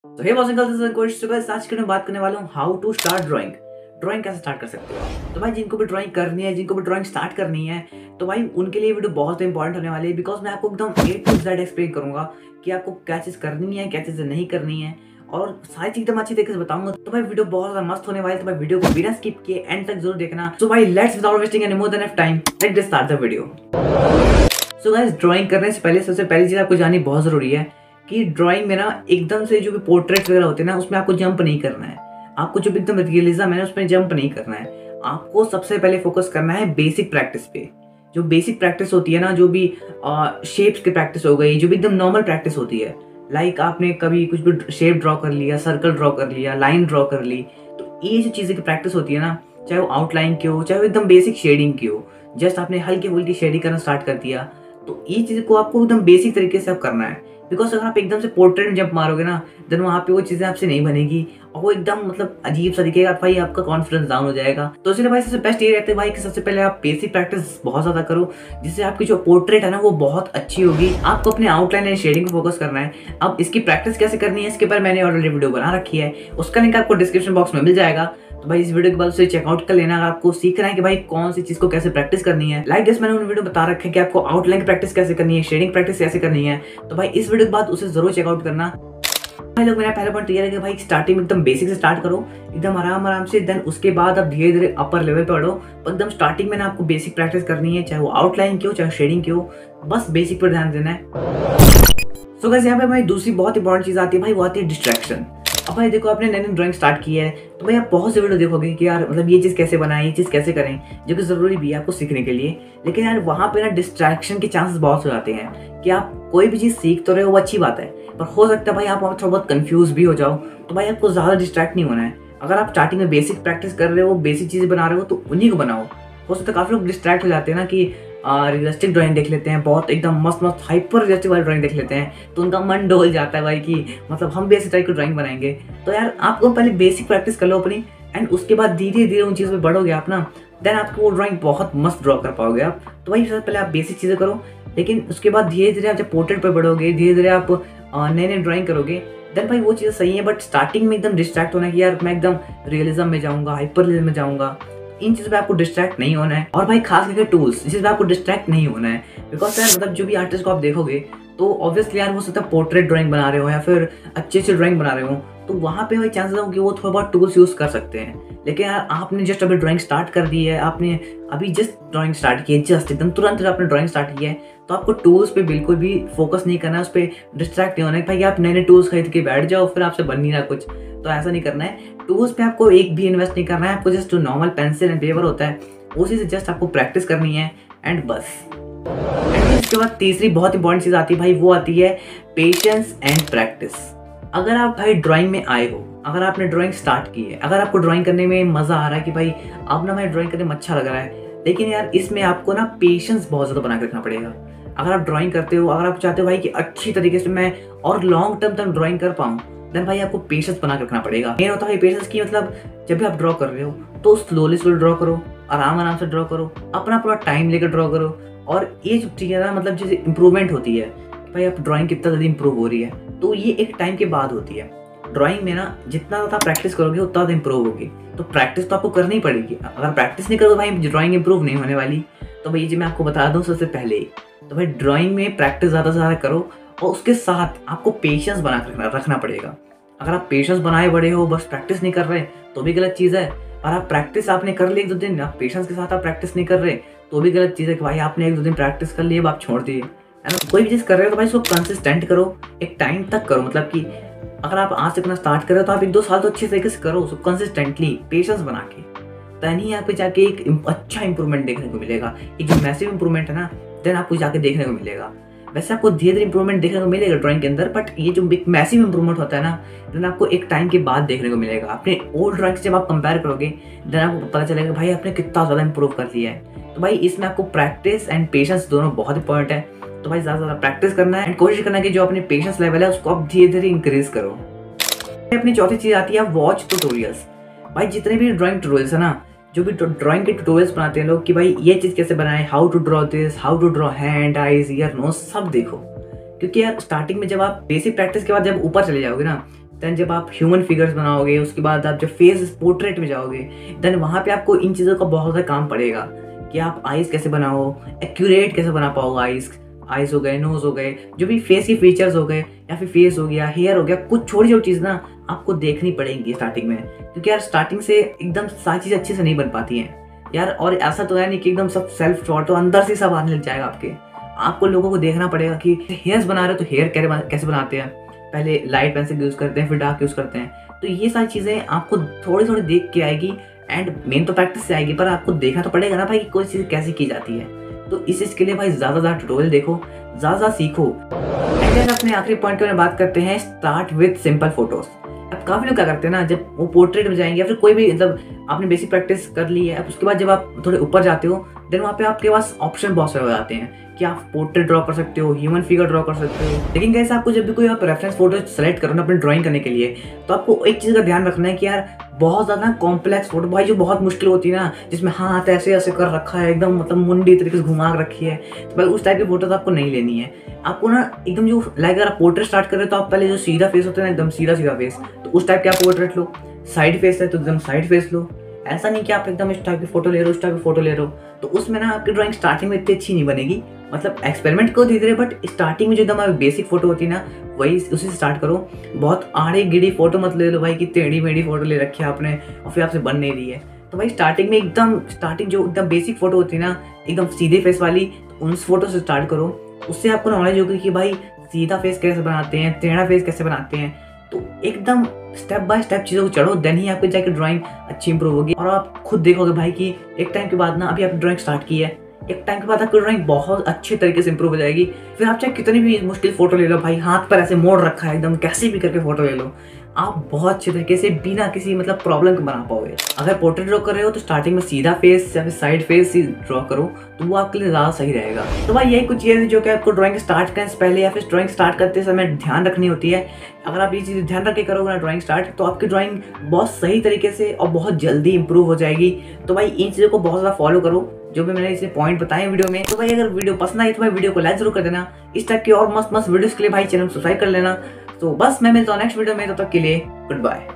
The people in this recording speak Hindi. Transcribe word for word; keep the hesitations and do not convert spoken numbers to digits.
तो hey boys and girls, this is Ankush. तो गाइस आज के मैं बात करने वाला हूँ how to start drawing. Drawing कैसे स्टार्ट कर सकते हो। तो भाई जिनको भी ड्राइंग करनी है, जिनको भी ड्राइंग स्टार्ट करनी है, तो भाई उनके लिए वीडियो बहुत इंपॉर्टेंट होने वाली है। बिकॉज मैं आपको एकदम ए टू जेड एक्सप्लेन करूंगा कि आपको क्या चीज़ करनी है, क्या चीज़ नहीं करनी है, और सारी चीज एकदम अच्छी तरीके से बताऊंगा। तो भाई वीडियो बहुत ज्यादा मस्त होने वाली है। तो भाई वीडियो को बिना स्किप किए एंड तक जरूर देखना। सो भाई let's without wasting any more than of time let's start the video. So guys drawing करने से पहले सबसे पहली चीज आपको जाननी बहुत जरूरी है कि ड्राइंग में ना एकदम से जो भी पोर्ट्रेट वगैरह होते हैं ना, उसमें आपको जंप नहीं करना है। आपको जो भी एकदम रियलिज्म है ना, उसमें जंप नहीं करना है। आपको सबसे पहले फोकस करना है बेसिक प्रैक्टिस पे। जो बेसिक प्रैक्टिस होती है ना, जो भी शेप्स की प्रैक्टिस हो गई, जो भी एकदम नॉर्मल प्रैक्टिस होती है, लाइक आपने कभी कुछ भी शेप ड्रॉ कर लिया, सर्कल ड्रॉ कर लिया, लाइन ड्रॉ कर ली, तो ये जो चीज़ें की प्रैक्टिस होती है ना, चाहे वो आउटलाइन की हो, चाहे वो एकदम बेसिक शेडिंग की हो, जस्ट आपने हल्की फुल्की शेडिंग करना स्टार्ट कर दिया, तो ये चीज़ को आपको एकदम बेसिक तरीके से आप करना है। बिकॉज अगर आप एकदम से पोर्ट्रेट में जंप मारोगे ना, देन वहाँ पे वो चीज़ें आपसे नहीं बनेगी और वो एकदम मतलब अजीब सा दिखेगा भाई, आपका कॉन्फिडेंस डाउन हो जाएगा। तो इसलिए भाई सबसे बेस्ट ये रहता है भाई कि सबसे पहले आप बेसिक प्रैक्टिस बहुत ज़्यादा करो, जिससे आपकी जो पोर्ट्रेट है ना वो बहुत अच्छी होगी। आपको अपने आउटलाइन एंड शेडिंग पे फोकस करना है। अब इसकी प्रैक्टिस कैसे करनी है, इसके बारे में मैंने ऑलरेडी वीडियो बना रखी है, उसका लिंक आपको डिस्क्रिप्शन बॉक्स में मिल जाएगा। तो भाई इस वीडियो के बाद उसे चेकआउट कर लेना। अगर आपको सीखना है कि भाई कौन सी चीज को कैसे प्रैक्टिस करनी है, लाइक जैसे मैंने उन वीडियो बता रखे हैं कि आपको आउटलाइन की प्रैक्टिस कैसे करनी है, शेडिंग प्रैक्टिस कैसे करनी है, तो भाई इस वीडियो के बाद उसे जरूर चेकआउट करना। भाई लोग मेरा पहला पॉइंट ये है कि भाई स्टार्टिंग में एकदम बेसिक से स्टार्ट करो, एकदम आराम आराम से। देन उसके बाद आप धीरे धीरे अपर लेवल पे बढ़ो। एकदम स्टार्टिंग में ना आपको बेसिक प्रैक्टिस करनी है, चाहे वो आउटलाइन की हो, चाहे शेडिंग की हो, बस बेसिक पर ध्यान देना है। सो गाइस यहाँ पे भाई दूसरी बहुत इंपॉर्टेंट चीज आती है भाई, वो आती है डिस्ट्रैक्शन। अब भाई देखो, आपने नई नई ड्राइंग स्टार्ट की है, तो भाई आप बहुत से वीडियो देखोगे कि यार मतलब ये चीज़ कैसे बनाएं, ये चीज़ कैसे करें, जो कि ज़रूरी भी है आपको सीखने के लिए। लेकिन यार वहाँ पे ना डिस्ट्रैक्शन के चांसेस बहुत हो जाते हैं कि आप कोई भी चीज़ सीख तो रहे हो, वो अच्छी बात है, पर हो सकता है भाई आप वहाँ थोड़ा बहुत कंफ्यूज भी हो जाओ। तो भाई आपको ज़्यादा डिस्ट्रैक्ट नहीं होना है। अगर आप स्टार्टिंग में बेसिक प्रैक्टिस कर रहे हो, बेसिक चीज़ें बना रहे हो, तो उन्हीं को बनाओ। हो सकता है काफ़ी लोग डिस्ट्रैक्ट हो जाते हैं ना कि रियलिस्टिक ड्राइंग देख लेते हैं, बहुत एकदम मस्त मस्त हाइपर रियलिस्टिक वाली ड्राइंग देख लेते हैं, तो उनका मन डोल जाता है भाई कि मतलब हम भी ऐसे टाइप की ड्राइंग बनाएंगे। तो यार आपको पहले बेसिक प्रैक्टिस कर लो अपनी, एंड उसके बाद धीरे धीरे उन चीज़ों पे बढ़ोगे आप ना, देन आपको वो ड्राइंग बहुत मस्त ड्रॉ कर पाओगे आप। तो भाई सबसे पहले आप बेसिक चीज़ें करो, लेकिन उसके बाद धीरे धीरे आप जब पोर्ट्रेट पर बढ़ोगे, धीरे धीरे आप नए नए ड्राइंग करोगे, देन भाई वो चीज़ें सही है। बट स्टार्टिंग में एकदम डिस्ट्रैक्ट होना कि यार मैं एकदम रियलिज्म में जाऊँगा, हाइपर रियलिज्म में जाऊँगा, इन चीज़ों पे आपको डिस्ट्रैक्ट नहीं होना है। और भाई खास करके टूल्स, इस चीज़ पे आपको डिस्ट्रैक्ट नहीं होना है। बिकॉज यार मतलब जो भी आर्टिस्ट को आप देखोगे, तो ऑब्वियसली यार वो सकता है पोर्ट्रेट ड्राइंग बना रहे हो या फिर अच्छी अच्छी ड्राइंग बना रहे हो, तो वहाँ पे भाई चांसेस हो कि वो थोड़ा बहुत टूल्स यूज़ कर सकते हैं। लेकिन यार आपने जस्ट अभी ड्राइंग स्टार्ट कर दी है, आपने अभी जस्ट ड्राइंग स्टार्ट की है, जस्ट एकदम तुरंत आपने ड्राइंग स्टार्ट की है, तो आपको टूल्स पे बिल्कुल भी फोकस नहीं करना है, उस पर डिस्ट्रैक्ट नहीं होना है भाई आप नए नए टूल्स खरीद के बैठ जाओ फिर आपसे बन नहीं रहा कुछ। तो ऐसा नहीं करना है। टूल्स पे आपको एक भी इन्वेस्ट नहीं करना है। आपको जस्ट जो नॉर्मल पेंसिल एंड पेपर होता है उसी से जस्ट आपको प्रैक्टिस करनी है, एंड बस। एंड इसके बाद तीसरी बहुत इंपॉर्टेंट चीज़ आती है भाई, वो आती है पेशेंस एंड प्रैक्टिस। अगर आप भाई ड्राइंग में आए हो, अगर आपने ड्राइंग स्टार्ट की है, अगर आपको ड्राइंग करने में मज़ा आ रहा है कि भाई अब ना भाई ड्राइंग करने में अच्छा लग रहा है, लेकिन यार इसमें आपको ना पेशेंस बहुत ज़्यादा बना के रखना पड़ेगा। अगर आप ड्राइंग करते हो, अगर आप चाहते हो भाई कि अच्छी तरीके से मैं और लॉन्ग टर्म तक ड्राइंग कर पाऊँ, देन भाई आपको पेशेंस बना के रखना पड़ेगा। मेन होता है पेशेंस की, मतलब जब भी आप ड्रॉ कर रहे हो तो स्लोली स्लोली ड्रॉ करो, आराम आराम से ड्रॉ करो, अपना पूरा टाइम लेकर ड्रॉ करो। और ये जो चीज़ है ना, मतलब जैसे इंप्रूवमेंट होती है भाई, आप ड्राइंग कितना जल्दी इंप्रूव हो रही है, तो ये एक टाइम के बाद होती है। ड्राइंग में ना जितना ज़्यादा प्रैक्टिस करोगे उतना ज़्यादा इंप्रूव होगी। तो प्रैक्टिस तो आपको करनी पड़ेगी। अगर प्रैक्टिस नहीं करोगे भाई ड्राइंग इंप्रूव नहीं होने वाली। तो भाई ये मैं आपको बता दूँ सबसे पहले, तो भाई ड्राइंग में प्रैक्टिस ज़्यादा से ज़्यादा करो, और उसके साथ आपको पेशेंस बना कर रखना रखना पड़ेगा। अगर आप पेशेंस बनाए बड़े हो, बस प्रैक्टिस नहीं कर रहे, तो भी गलत चीज़ है। और आप प्रैक्टिस आपने कर ली एक दो दिन, आप पेशेंस के साथ आप प्रैक्टिस नहीं कर रहे, तो भी गलत चीज़ है कि भाई आपने एक दो दिन प्रैक्टिस कर ली, अब आप छोड़ दिए, है ना। कोई भी चीज़ कर रहे हो तो भाई उसको कंसिस्टेंट करो, एक टाइम तक करो। मतलब कि अगर आप आज से करना स्टार्ट कर रहे हो तो आप एक दो साल तो अच्छे तरीके से करो उसको कंसिस्टेंटली, पेशेंस बना के, तब ही यहाँ पे जाके एक अच्छा इंप्रूवमेंट देखने को मिलेगा। एक जो मैसिव इंप्रूवमेंट है ना, देन आपको जाके देखने को मिलेगा। वैसे आपको धीरे धीरे इंप्रूवमेंट देखने को मिलेगा ड्राइंग के अंदर, बट ये जो एक मैसिव इंप्रूवमेंट होता है ना, देन आपको एक टाइम के बाद देखने को मिलेगा। अपने ओल्ड ड्राइंग से जब आप कंपेयर करोगे, देन आपको पता चलेगा भाई आपने कितना ज़्यादा इंप्रूव कर लिया है। तो भाई इसमें आपको प्रैक्टिस एंड पेशेंस दोनों बहुत इंपॉर्टेंट है। तो भाई ज़्यादा ज़्यादा प्रैक्टिस करना है, एंड कोशिश करना है कि जो अपने पेशेंस लेवल है उसको आप धीरे धीरे इंक्रीज करो। अपनी चौथी चीज़ आती है वॉच ट्यूटोरियल्स। भाई जितने भी ड्राइंग ट्यूटोरियल्स है ना, जो भी ड्राइंग के ट्यूटोरियल्स बनाते हैं लोग कि भाई ये चीज़ कैसे बनाएं, how to draw this, how to draw hand, eyes, ear, nose, सब देखो। क्योंकि यार स्टार्टिंग में जब आप बेसिक प्रैक्टिस के बाद जब ऊपर चले जाओगे ना, देन जब आप ह्यूमन फिगर्स बनाओगे, उसके बाद आप जब फेस पोर्ट्रेट में जाओगे, देन वहाँ पे आपको इन चीज़ों का बहुत ज़्यादा काम पड़ेगा कि आप आइज़ कैसे बनाओ, एक्यूरेट कैसे बना पाओगे आइज़ आइज़ हो गए, नोज़ हो गए, जो भी फेस के फीचर्स हो गए, या फिर फेस हो गया, हेयर हो गया, कुछ छोटी छोटी चीज़ ना आपको देखनी पड़ेंगी स्टार्टिंग में, क्योंकि यार स्टार्टिंग से एकदम सारी चीज़ अच्छे से नहीं बन पाती हैं यार। और ऐसा तो है नहीं कि एकदम सब सेल्फ शॉर्ट तो अंदर से सब आने लग जाएगा आपके। आपको लोगों को देखना पड़ेगा कि हेयर्स बना रहे हो तो हेयर कैसे बनाते हैं, पहले लाइट पेंसिल यूज़ करते हैं, फिर डार्क यूज़ करते हैं। तो ये सारी चीज़ें आपको थोड़ी थोड़ी देख के आएगी, एंड मेन तो प्रैक्टिस से आएगी, पर आपको देखना तो पड़ेगा ना भाई कि कोई चीज़ कैसे की जाती है। तो इस चीज़ के लिए भाई ज़्यादा ज़्यादा ट्यूटोरियल देखो, ज़्यादा ज़्यादा सीखो। एंड अपने आखिरी पॉइंट के बारे में बात करते हैं, स्टार्ट विद सिंपल फोटोज़। अब काफ़ी लोग क्या करते हैं ना, जब वो पोर्ट्रेट में जाएंगे या फिर कोई भी मतलब आपने बेसिक प्रैक्टिस कर ली है, अब उसके बाद जब आप थोड़े ऊपर जाते हो, देन वहाँ पे आपके पास ऑप्शन बहुत सारे हो जाते हैं कि आप पोर्ट्रेट ड्रॉ कर सकते हो, ह्यूमन फिगर ड्रॉ कर सकते हो। लेकिन कैसे आपको जब भी कोई आप रेफरेंस फोटो सेलेक्ट करो ना अपनी ड्राइंग करने के लिए, तो आपको एक चीज़ का ध्यान रखना है कि यार बहुत ज़्यादा कॉम्प्लेक्स फोटो भाई जो बहुत मुश्किल होती है ना, जिसमें हाथ ऐसे ऐसे कर रखा है, एकदम मतलब मुंडी तरीके से घुमा रखी है, तो भाई उस टाइप की फोटो तो आपको नहीं लेनी है। आपको ना एकदम जो लाइक अगर आप पोर्ट्रेट स्टार्ट कर रहे हो तो आप पहले जो सीधा फेस होता है ना, एकदम सीधा सीधा फेस, तो उस टाइप के आप पोर्ट्रेट लो। साइड फेस है तो एकदम साइड फेस लो। ऐसा नहीं कि आप एकदम इस टाइप की फोटो ले रहे हो, उस टाइप की फोटो ले रहे हो, तो उसमें ना आपकी ड्राइंग स्टार्टिंग में इतनी अच्छी नहीं बनेगी। मतलब एक्सपेरिमेंट को धीरे धीरे, बट स्टार्टिंग में जो एकदम बेसिक फोटो होती है ना, वही उसी से स्टार्ट करो। बहुत आड़ी गिड़ी फोटो मत ले लो भाई कि टेढ़ी मेढ़ी फोटो ले रखी है आपने और फिर आपसे बन नहीं रही है। तो भाई स्टार्टिंग में एकदम स्टार्टिंग जो एकदम बेसिक फोटो होती है ना, एकदम सीधे फेस वाली, तो उन फोटो से स्टार्ट करो। उससे आपको नॉलेज होगी कि भाई सीधा फेस कैसे बनाते हैं, टेढ़ा फेस कैसे बनाते हैं। तो एकदम स्टेप बाय स्टेप चीज़ों को चढ़ो, देन ही आपकी जाकर ड्राइंग अच्छी इंप्रूव होगी। और आप खुद देखोगे भाई कि एक टाइम के बाद ना, अभी आपने ड्राइंग स्टार्ट की है, एक टाइम के बाद आपकी ड्राइंग बहुत अच्छे तरीके से इंप्रूव हो जाएगी। फिर आप चाहे कितनी भी मुश्किल फोटो ले लो भाई, हाथ पर ऐसे मोड़ रखा है एकदम, कैसे भी करके फोटो ले लो, आप बहुत अच्छे तरीके से बिना किसी मतलब प्रॉब्लम के बना पाओगे। अगर पोर्ट्रेट ड्रॉ कर रहे हो तो स्टार्टिंग में सीधा फेस या फिर साइड फेस ही ड्रॉ करो, तो वो आपके लिए ज़्यादा सही रहेगा। तो भाई यही कुछ चीज़ें जो कि आपको ड्राइंग स्टार्ट करने से पहले या फिर ड्राइंग स्टार्ट करते समय ध्यान रखनी होती है। अगर आप ये चीज़ ध्यान रख के करोगे ना ड्राइंग स्टार्ट, तो आपकी ड्राइंग बहुत सही तरीके से और बहुत जल्दी इंप्रूव हो जाएगी। तो भाई इन चीज़ों को बहुत ज़्यादा फॉलो करो जो भी मैंने इसे पॉइंट बताए वीडियो में। तो भाई अगर वीडियो पसंद आई तो भाई वीडियो को लाइक जरूर कर देना। इस टाइप की और मस्त मस्त वीडियोस के लिए भाई चैनल सब्सक्राइब कर लेना। तो बस मैं मिलता हूँ नेक्स्ट वीडियो में, तब तक के लिए गुड बाय।